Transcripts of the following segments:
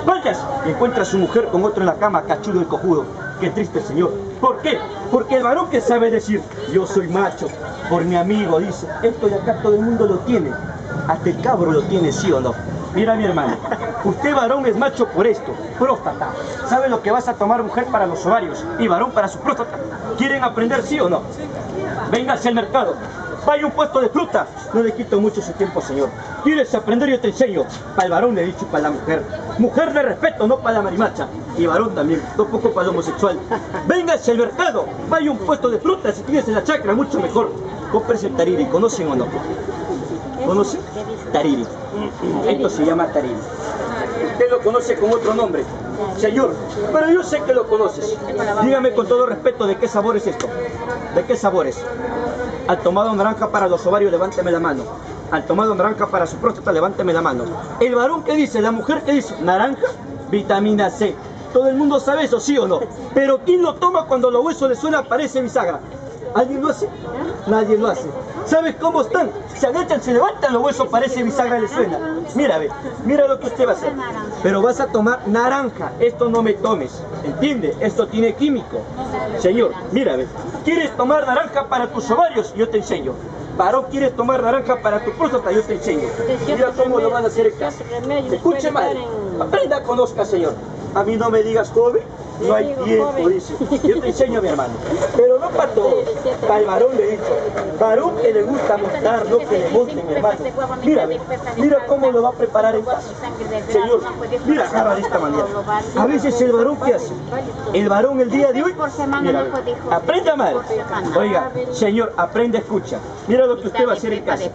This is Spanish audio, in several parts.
Vayas y encuentra a su mujer con otro en la cama, cachudo y cojudo. Qué triste, señor. ¿Por qué? Porque el varón que sabe decir, yo soy macho, por mi amigo, dice, esto de acá todo el mundo lo tiene. Hasta el cabro lo tiene, ¿sí o no? Mira, mi hermano, usted varón es macho por esto, próstata. ¿Sabe lo que vas a tomar mujer para los ovarios y varón para su próstata? ¿Quieren aprender, sí o no? Venga hacia el mercado, vaya a un puesto de fruta. No le quito mucho su tiempo, señor. ¿Quieres aprender? Yo te enseño. Para el varón le he dicho y para la mujer. Mujer de respeto, no para la marimacha. Y varón también, no poco para el homosexual. Venga hacia el mercado, vaya a un puesto de fruta. Si tienes en la chacra, mucho mejor. Cómprese el tariri, ¿conocen o no? ¿Conoce? Tariri. Esto se llama tariri. Usted lo conoce con otro nombre. Señor, pero yo sé que lo conoces. Dígame con todo respeto, ¿de qué sabor es esto? ¿De qué sabor es? Al tomado naranja para los ovarios, levánteme la mano. Al tomado naranja para su próstata, levánteme la mano. El varón que dice, la mujer que dice, naranja, vitamina C. Todo el mundo sabe eso, ¿sí o no? Pero ¿quién lo toma cuando los huesos le suena? Parece bisagra. ¿Alguien lo hace? Nadie lo hace. ¿Sabes cómo están? Se agachan, se levantan, los huesos parece bisagra, le suena. Mira, ve, mira lo que usted va a hacer. Pero vas a tomar naranja, esto no me tomes. ¿Entiende? Esto tiene químico. Señor, mira, ve, ¿quieres tomar naranja para tus ovarios? Yo te enseño. Varón, ¿quieres tomar naranja para tu próstata? Yo te enseño. Mira cómo lo van a hacer en casa. Escuche mal. Aprenda, conozca, señor. A mí no me digas joven, no hay tiempo, dice. Yo te enseño, mi hermano. Pero no para todos. Para el varón le he dicho. Varón que le gusta montar, no que le monten, mi hermano. Mira, mira cómo lo va a preparar en casa. Señor, mira, agarra de esta manera. A veces el varón, ¿qué hace? El varón el día de hoy, mira, aprenda mal. Oiga, señor, aprende, escucha. Mira lo que usted va a hacer en casa.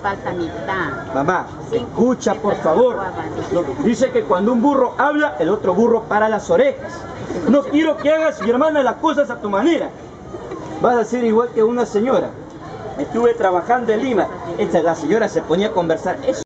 Mamá, escucha, por favor. Dice que cuando un burro habla, el otro burro para las orejas. No quiero que hagas, mi hermana, las cosas a tu manera. Vas a ser igual que una señora. Estuve trabajando en Lima. La señora se ponía a conversar.